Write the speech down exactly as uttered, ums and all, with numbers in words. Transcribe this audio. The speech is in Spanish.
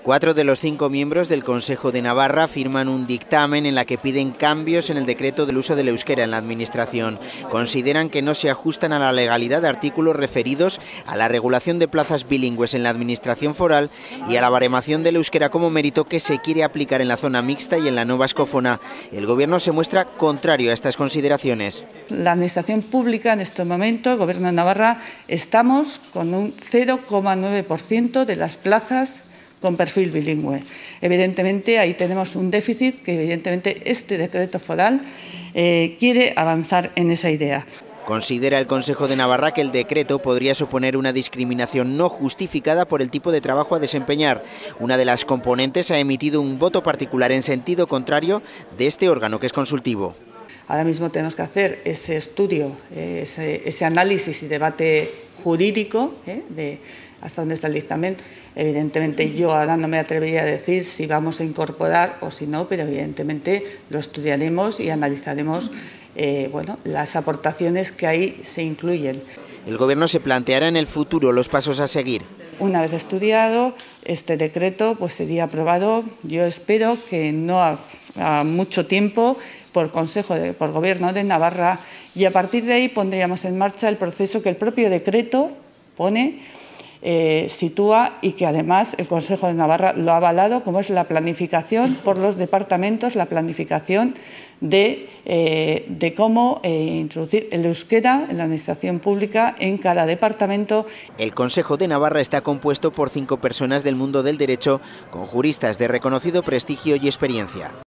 Cuatro de los cinco miembros del Consejo de Navarra firman un dictamen en la que piden cambios en el decreto del uso del euskera en la Administración. Consideran que no se ajustan a la legalidad de artículos referidos a la regulación de plazas bilingües en la Administración foral y a la baremación del euskera como mérito que se quiere aplicar en la zona mixta y en la no vascófona. El Gobierno se muestra contrario a estas consideraciones. La Administración pública en este momento, el Gobierno de Navarra, estamos con un cero coma nueve por ciento de las plazas con perfil bilingüe. Evidentemente, ahí tenemos un déficit que evidentemente este decreto foral eh, quiere avanzar en esa idea. Considera el Consejo de Navarra que el decreto podría suponer una discriminación no justificada por el tipo de trabajo a desempeñar. Una de las componentes ha emitido un voto particular en sentido contrario de este órgano, que es consultivo. Ahora mismo tenemos que hacer ese estudio, ese, ese análisis y debate jurídico ¿eh? de hasta dónde está el dictamen. Evidentemente yo ahora no me atrevería a decir si vamos a incorporar o si no, pero evidentemente lo estudiaremos y analizaremos eh, bueno, las aportaciones que ahí se incluyen. El Gobierno se planteará en el futuro los pasos a seguir. Una vez estudiado, este decreto pues sería aprobado, yo espero que no a, a mucho tiempo, por Consejo, de, por Gobierno de Navarra, y a partir de ahí pondríamos en marcha el proceso que el propio decreto pone, eh, sitúa y que además el Consejo de Navarra lo ha avalado, como es la planificación por los departamentos, la planificación de, eh, de cómo eh, introducir el euskera en la Administración pública en cada departamento. El Consejo de Navarra está compuesto por cinco personas del mundo del derecho, con juristas de reconocido prestigio y experiencia.